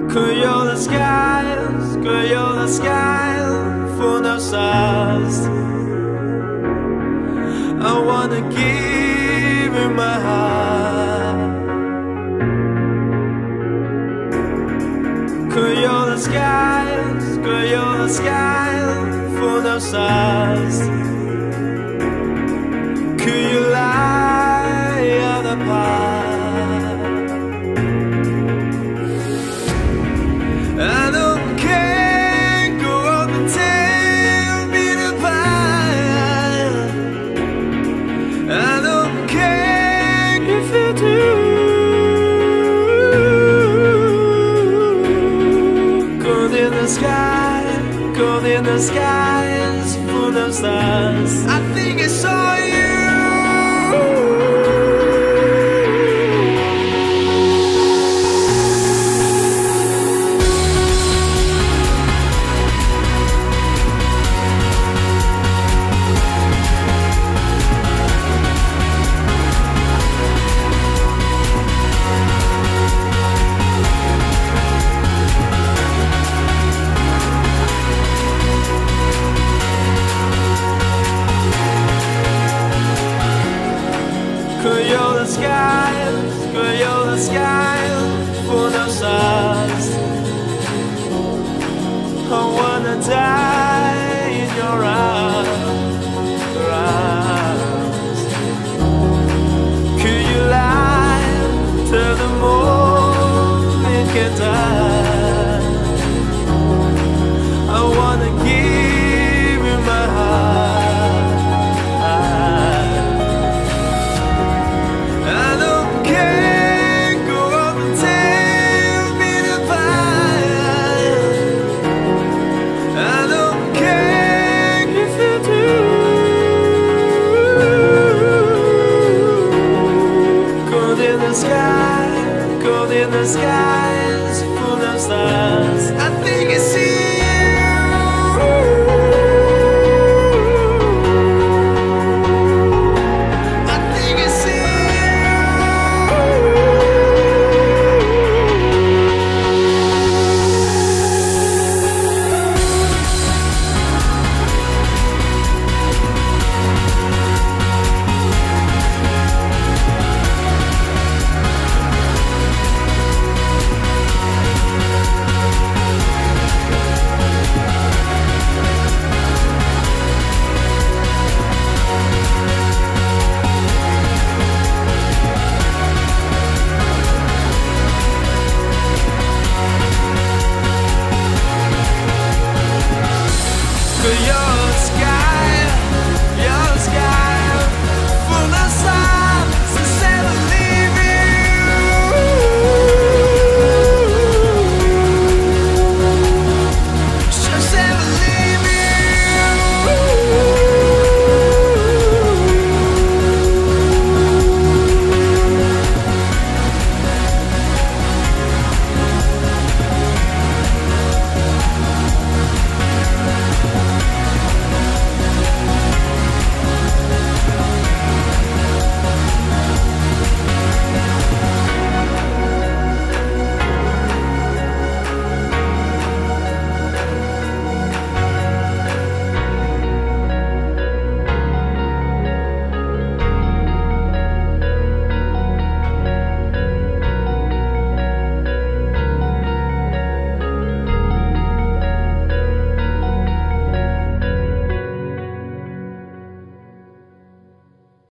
Could you're the skies, could you're the sky full of stars. I wanna give you my heart. Could you're the skies, could you're the sky full of stars. Could you lie on the path? I don't care, go on and tell me the pie. I don't care if you do. Cold in the sky, cold in the skies, full of stars. I think I saw you. Could you're the skies, could you're the sky full of stars. I wanna die in your arms. Could you lie till the morning can die? I wanna give you my heart. Cold in the skies, full of stars.